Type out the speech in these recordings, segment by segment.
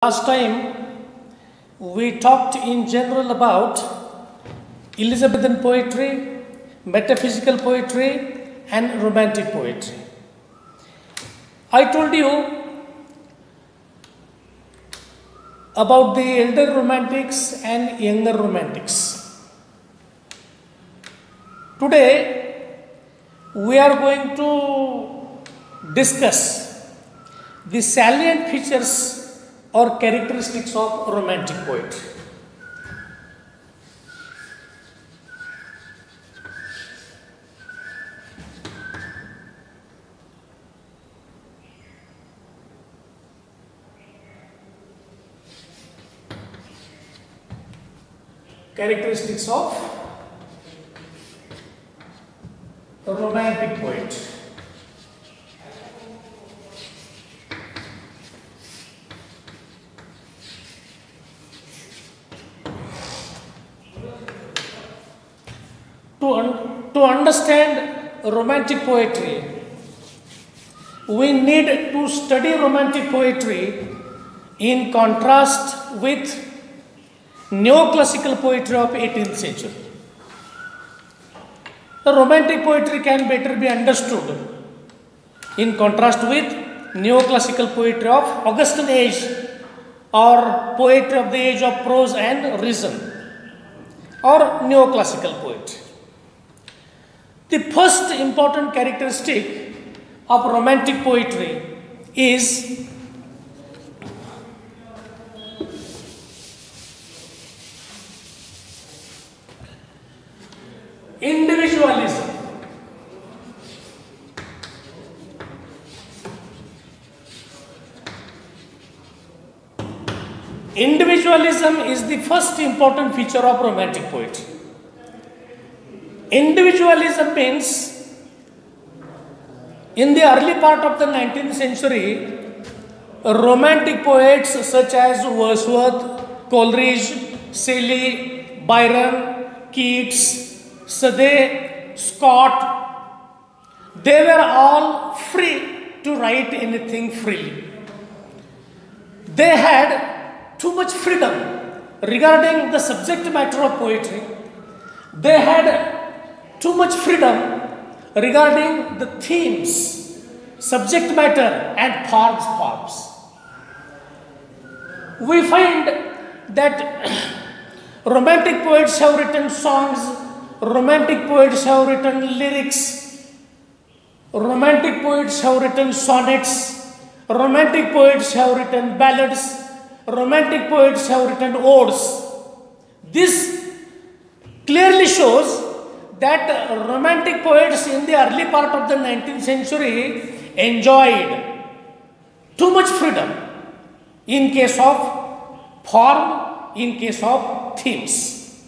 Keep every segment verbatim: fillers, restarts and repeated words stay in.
Last time we talked in general about Elizabethan poetry, metaphysical poetry and romantic poetry. I told you about the elder romantics and younger romantics. Today we are going to discuss the salient features or characteristics of romantic poetry. Characteristics of romantic poetry. To, un to understand romantic poetry, we need to study romantic poetry in contrast with neoclassical poetry of eighteenth century. The romantic poetry can better be understood in contrast with neoclassical poetry of Augustan age or poetry of the age of prose and reason or neoclassical poetry. The first important characteristic of romantic poetry is individualism. Individualism is the first important feature of romantic poetry. Individualism means in the early part of the nineteenth century, romantic poets such as Wordsworth, Coleridge, Shelley, Byron, Keats, Sade, Scott, they were all free to write anything freely. They had too much freedom regarding the subject matter of poetry. They had too much freedom regarding the themes, subject matter and forms forms. We find that romantic poets have written songs, romantic poets have written lyrics, romantic poets have written sonnets, romantic poets have written ballads, romantic poets have written odes. This clearly shows that romantic poets in the early part of the nineteenth century enjoyed too much freedom in case of form, in case of themes.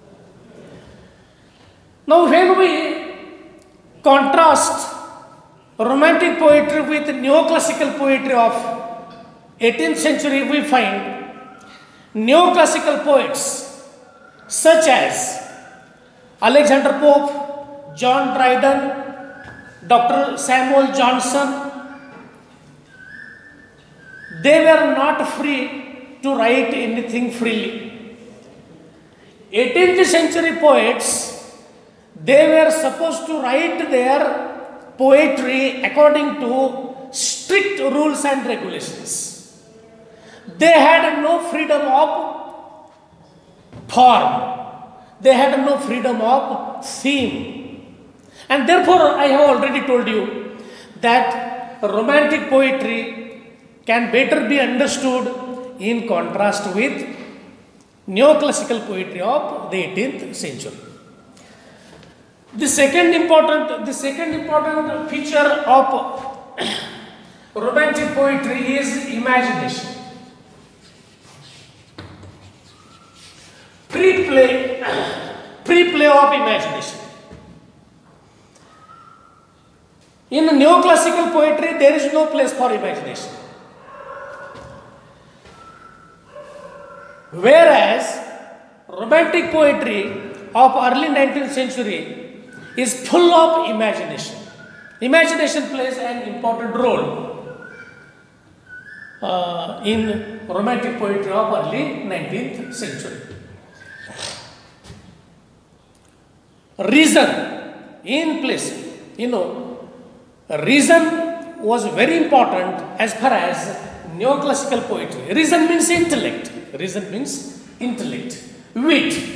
Now when we contrast romantic poetry with neoclassical poetry of eighteenth century, we find neoclassical poets such as Alexander Pope, John Dryden, Doctor Samuel Johnson, they were not free to write anything freely. eighteenth century poets, they were supposed to write their poetry according to strict rules and regulations. They had no freedom of form. They had no freedom of theme. And therefore, I have already told you that romantic poetry can better be understood in contrast with neoclassical poetry of the eighteenth century. The second important, the second important feature of romantic poetry is imagination. Pre-play, pre-play of imagination. In neoclassical poetry, there is no place for imagination. Whereas romantic poetry of early nineteenth century is full of imagination. Imagination plays an important role uh, in romantic poetry of early nineteenth century. Reason in place, you know, reason was very important as far as neoclassical poetry. Reason means intellect. Reason means intellect, wit.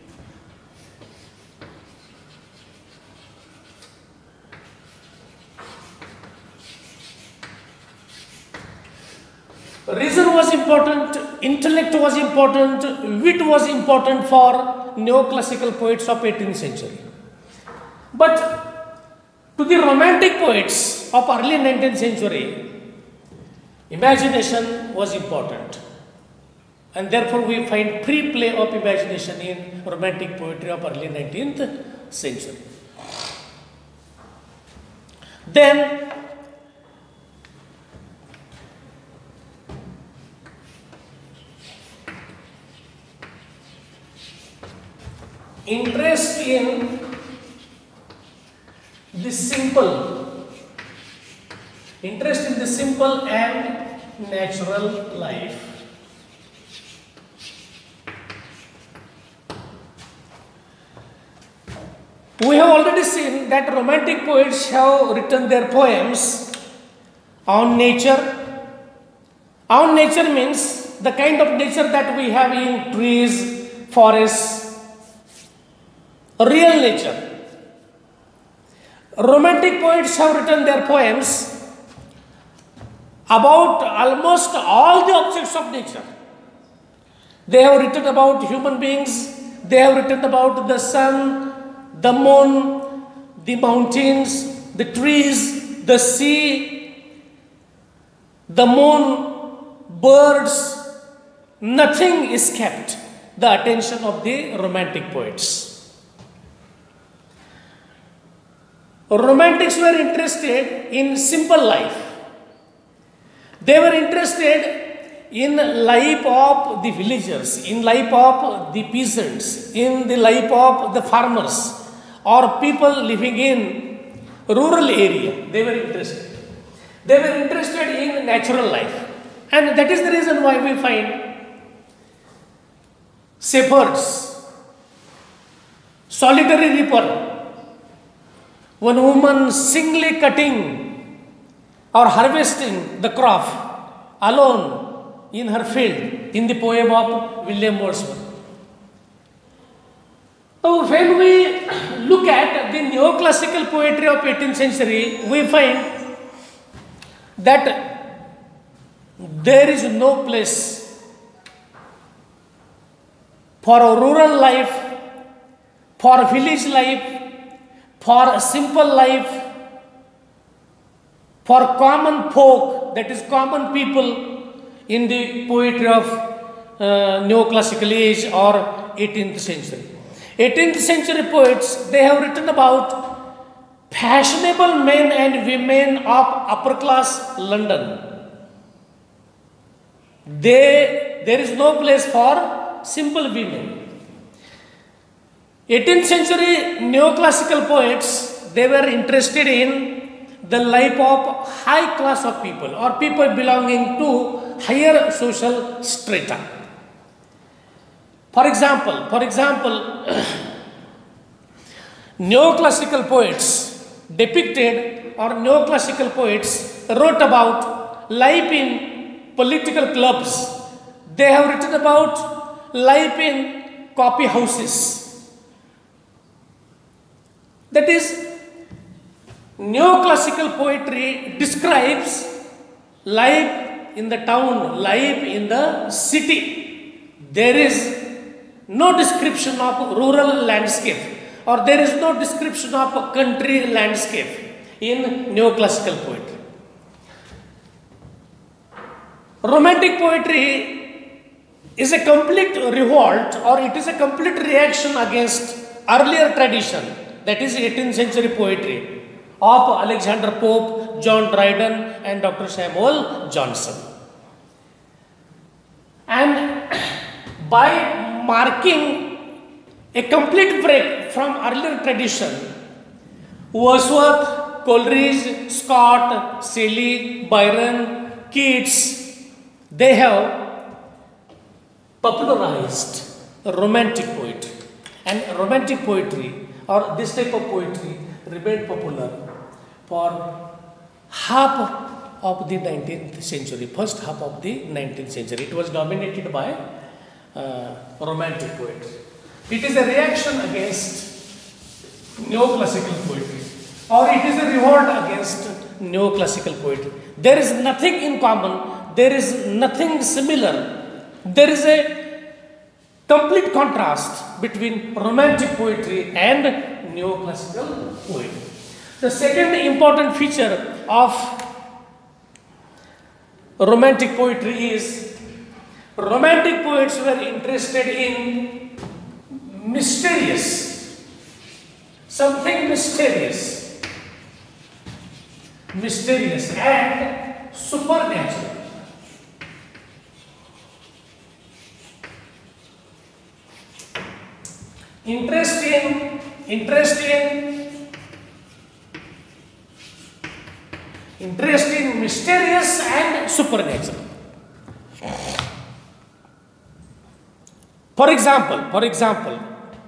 Reason was important, intellect was important, wit was important for neoclassical poets of eighteenth century. But to the romantic poets of early nineteenth century, imagination was important. And therefore we find free play of imagination in romantic poetry of early nineteenth century. Then interest in the simple, interest in the simple and natural life. We have already seen that romantic poets have written their poems on nature. On nature means the kind of nature that we have in trees, forests, real nature. Romantic poets have written their poems about almost all the objects of nature. They have written about human beings, they have written about the sun, the moon, the mountains, the trees, the sea, the moon, birds. Nothing escaped the attention of the romantic poets. Romantics were interested in simple life. They were interested in life of the villagers, in life of the peasants, in the life of the farmers or people living in rural area. They were interested. They were interested in natural life. And that is the reason why we find shepherds, solitary reaper, one woman singly cutting or harvesting the crop alone in her field in the poem of William Wordsworth. So when we look at the neoclassical poetry of eighteenth century, we find that there is no place for a rural life, for village life, for a simple life, for common folk, that is common people in the poetry of uh, neoclassical age or eighteenth century. eighteenth century poets, they have written about fashionable men and women of upper class London. They, there is no place for simple women. eighteenth century neoclassical poets, they were interested in the life of high class of people or people belonging to higher social strata. For example, for example, neoclassical poets depicted or neoclassical poets wrote about life in political clubs. They have written about life in coffee houses. That is, neoclassical poetry describes life in the town, life in the city. There is no description of rural landscape or there is no description of country landscape in neoclassical poetry. Romantic poetry is a complete revolt or it is a complete reaction against earlier tradition, that is eighteenth century poetry of Alexander Pope, John Dryden and Doctor Samuel Johnson. And by marking a complete break from earlier tradition, Wordsworth, Coleridge, Scott, Shelley, Byron, Keats, they have popularized romantic poetry, and romantic poetry or this type of poetry remained popular for half of the nineteenth century, first half of the nineteenth century. It was dominated by uh, romantic poetry. It is a reaction against neoclassical poetry, or it is a revolt against neoclassical poetry. There is nothing in common, there is nothing similar. There is a complete contrast between romantic poetry and neoclassical poetry. The second important feature of romantic poetry is romantic poets were interested in mysterious, something mysterious, mysterious and supernatural. Interest in, interest in, interest in mysterious and supernatural. For example, for example,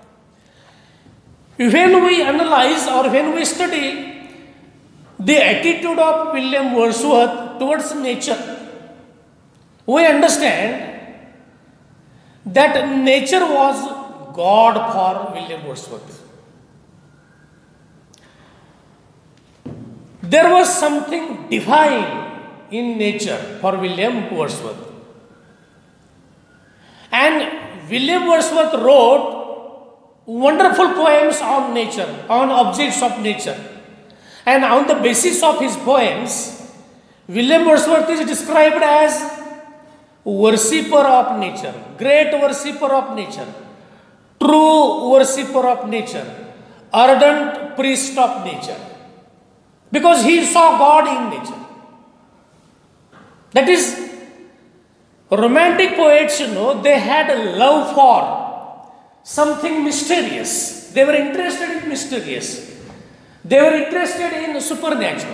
when we analyze or when we study the attitude of William Wordsworth towards nature, we understand that nature was God for William Wordsworth. There was something divine in nature for William Wordsworth. And William Wordsworth wrote wonderful poems on nature, on objects of nature. And on the basis of his poems, William Wordsworth is described as worshipper of nature, great worshipper of nature, true worshipper of nature, ardent priest of nature, because he saw God in nature. That is, romantic poets, you know, they had a love for something mysterious. They were interested in mysterious. They were interested in supernatural.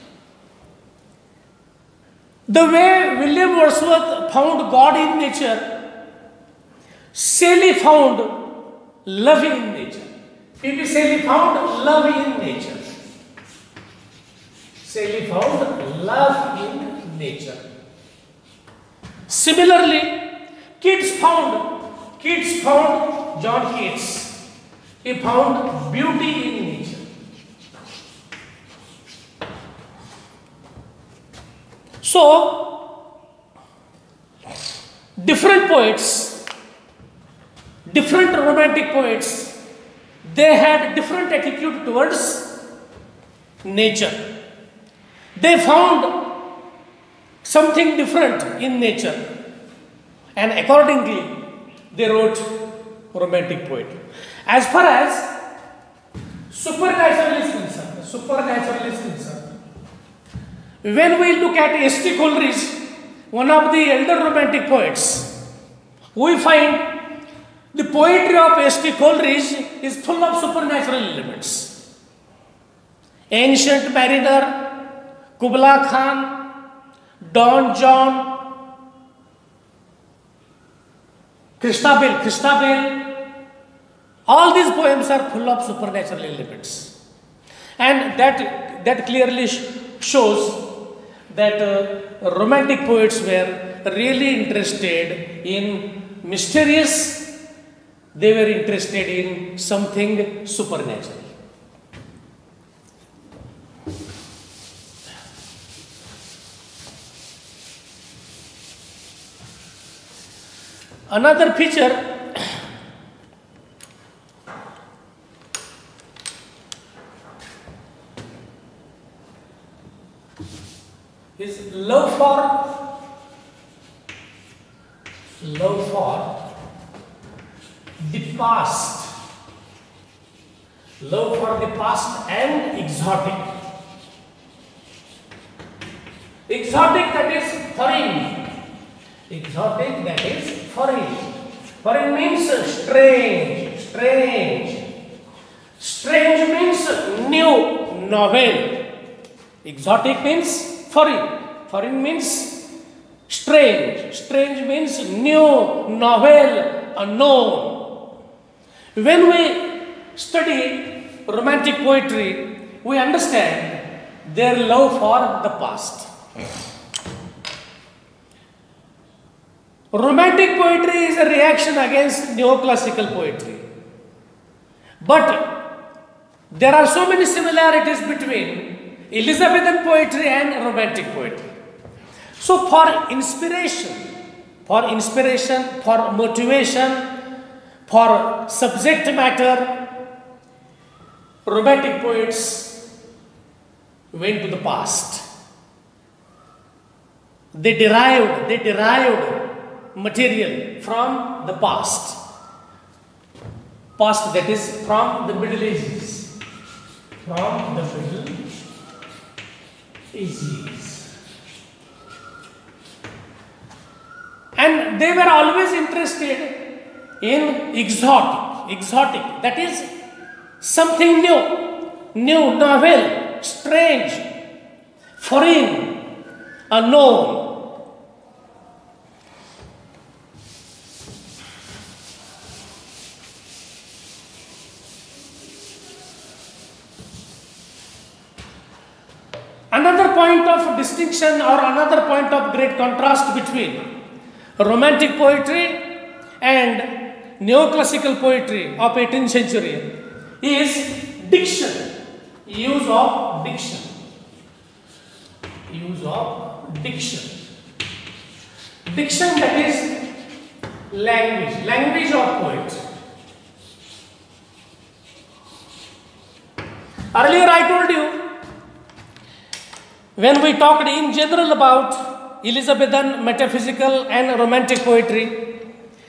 The way William Wordsworth found God in nature, Shelley found love in nature. P P Shelley found love in nature. Shelley found love in nature. Similarly, Keats found, Keats found, John Keats, he found beauty in nature. So, different poets, different romantic poets, they had different attitude towards nature. They found something different in nature, and accordingly they wrote romantic poetry. As far as supernatural is concerned, supernatural is concerned, when we look at S T Coleridge, one of the elder romantic poets, we find the poetry of S T Coleridge is full of supernatural elements. Ancient Mariner, Kubla Khan, Don John, Christabel, Christabel, all these poems are full of supernatural elements. And that, that clearly sh shows that uh, romantic poets were really interested in mysterious, they were interested in something supernatural. Another feature is love for love for the past, love for the past and exotic. Exotic, that is foreign. Exotic, that is foreign. Foreign means strange, strange. Strange means new, novel. Exotic means foreign. Foreign means Strange. Strange means new, novel, unknown. When we study romantic poetry, we understand their love for the past. Romantic poetry is a reaction against neoclassical poetry. But there are so many similarities between Elizabethan poetry and romantic poetry. So for inspiration, for inspiration, for motivation, for subject matter, romantic poets went to the past. They derived, they derived material from the past. Past, that is from the Middle Ages. From the Middle Ages. And they were always interested in exotic, exotic, that is something new, new, novel, strange, foreign, unknown. Another point of distinction or another point of great contrast between romantic poetry and neoclassical poetry of eighteenth century is diction, use of diction, use of diction. Diction, that is language, language of poetry. Earlier I told you, when we talked in general about Elizabethan metaphysical and romantic poetry,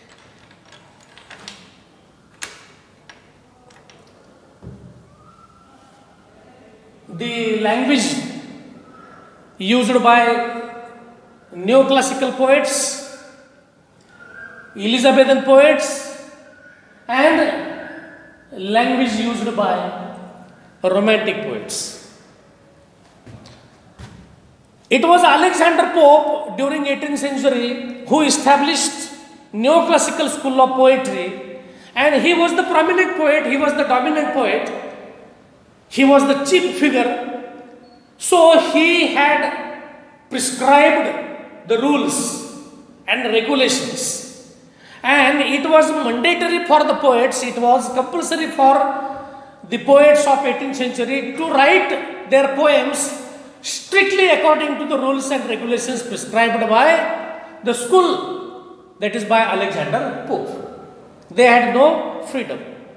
the language used by neoclassical poets, Elizabethan poets, and language used by romantic poets. It was Alexander Pope during eighteenth century who established neoclassical school of poetry, and he was the prominent poet, he was the dominant poet, he was the chief figure. So he had prescribed the rules and regulations, and it was mandatory for the poets, it was compulsory for the poets of eighteenth century to write their poems strictly according to the rules and regulations prescribed by the school, that is by Alexander Pope. They had no freedom.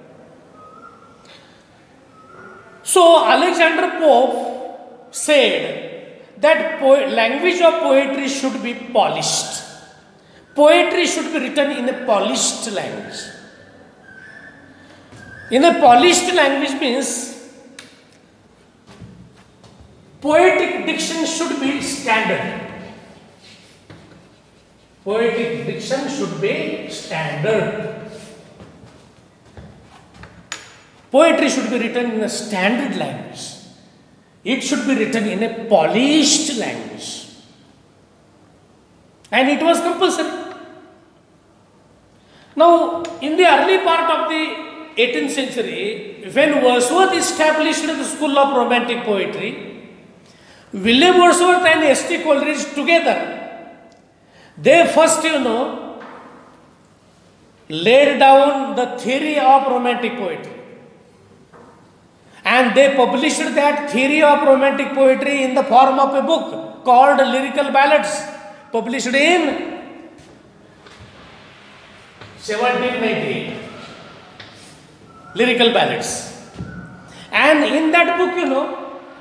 So Alexander Pope said that po- language of poetry should be polished. Poetry should be written in a polished language. In a polished language means poetic diction should be standard. Poetic diction should be standard. Poetry should be written in a standard language. It should be written in a polished language. And it was compulsory. Now, in the early part of the eighteenth century, when Wordsworth established the school of romantic poetry, William Wordsworth and S T Coleridge together, they first, you know, laid down the theory of romantic poetry. And they published that theory of romantic poetry in the form of a book called Lyrical Ballads, published in seventeen ninety-eight. Lyrical Ballads. And in that book, you know,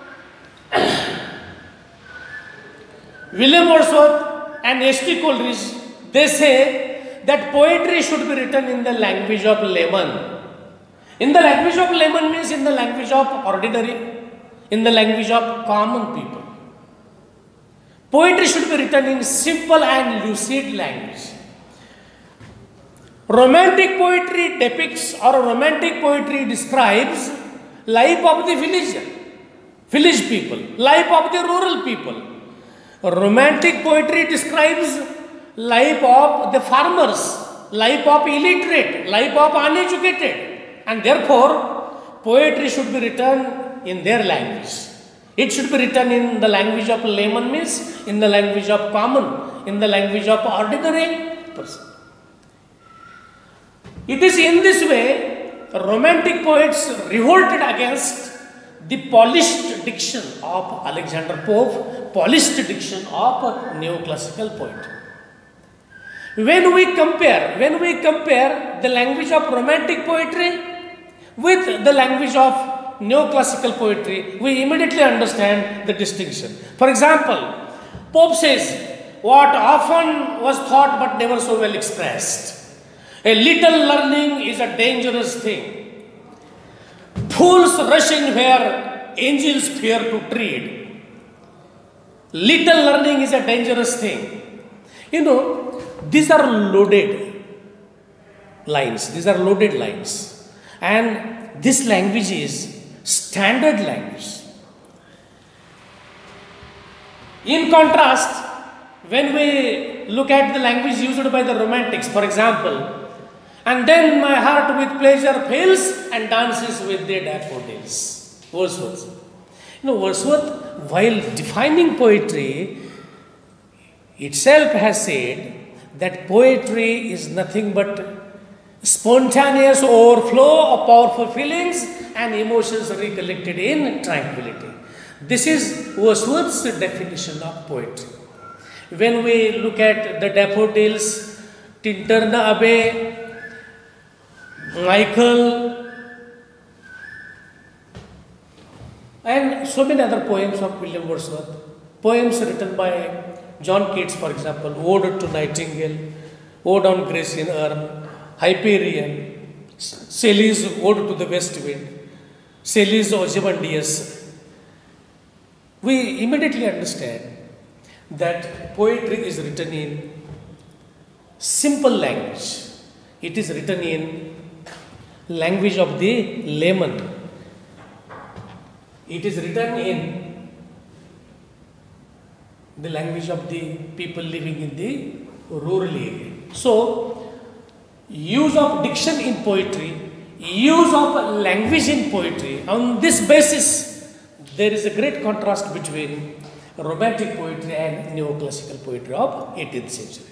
William Wordsworth and S T Coleridge, they say that poetry should be written in the language of layman. In the language of layman means in the language of ordinary, in the language of common people. Poetry should be written in simple and lucid language. Romantic poetry depicts or romantic poetry describes life of the villager, village people, life of the rural people. Romantic poetry describes life of the farmers, life of illiterate, life of uneducated, and therefore poetry should be written in their language. It should be written in the language of layman, means in the language of common, in the language of ordinary person. It is in this way Romantic poets revolted against the polished diction of Alexander Pope, polished diction of neoclassical poetry. When we compare, when we compare the language of Romantic poetry with the language of neoclassical poetry, we immediately understand the distinction. For example, Pope says, what often was thought but never so well expressed. A little learning is a dangerous thing. Fools rushing where angels fear to tread. Little learning is a dangerous thing. You know, these are loaded lines. These are loaded lines. And this language is standard language. In contrast, when we look at the language used by the Romantics, for example, and then my heart with pleasure fails and dances with the daffodils. Wordsworth. You know, Wordsworth, while defining poetry, itself has said that poetry is nothing but spontaneous overflow of powerful feelings and emotions recollected in tranquility. This is Wordsworth's definition of poetry. When we look at the daffodils, Tintern Abbey, Michael, and so many other poems of William Wordsworth, poems written by John Keats, for example, Ode to Nightingale, Ode on Grecian Urn, Hyperion, Shelley's Ode to the West Wind, Shelley's Ozymandias. We immediately understand that poetry is written in simple language. It is written in language of the layman. It is written in the language of the people living in the rural area. So, use of diction in poetry, use of language in poetry, on this basis, there is a great contrast between Romantic poetry and neoclassical poetry of eighteenth century.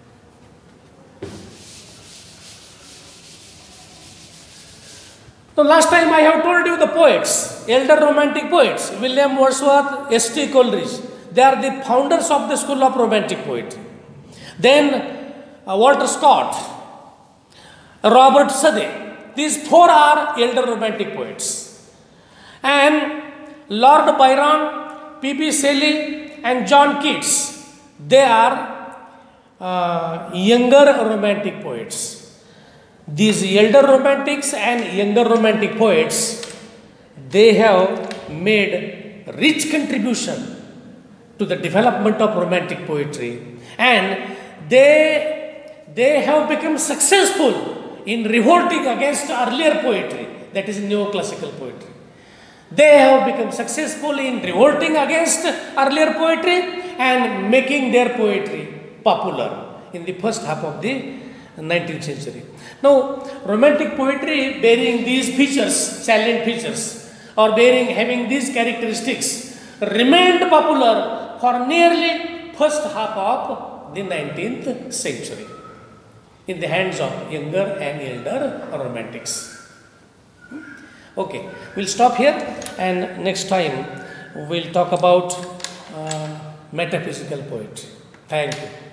So last time I have told you the poets, elder Romantic poets, William Wordsworth, S T Coleridge, they are the founders of the school of Romantic poetry. Then uh, Walter Scott, Robert Southey, these four are elder Romantic poets. And Lord Byron, P B Shelley and John Keats, they are uh, younger Romantic poets. These elder Romantics and younger Romantic poets, they have made rich contribution to the development of Romantic poetry, and they, they have become successful in revolting against earlier poetry, that is neoclassical poetry. They have become successful in revolting against earlier poetry and making their poetry popular in the first half of the nineteenth century. Now, Romantic poetry bearing these features, salient features, or bearing, having these characteristics, remained popular for nearly first half of the nineteenth century in the hands of younger and elder Romantics. Okay, we'll stop here, and next time we'll talk about uh, metaphysical poetry. Thank you.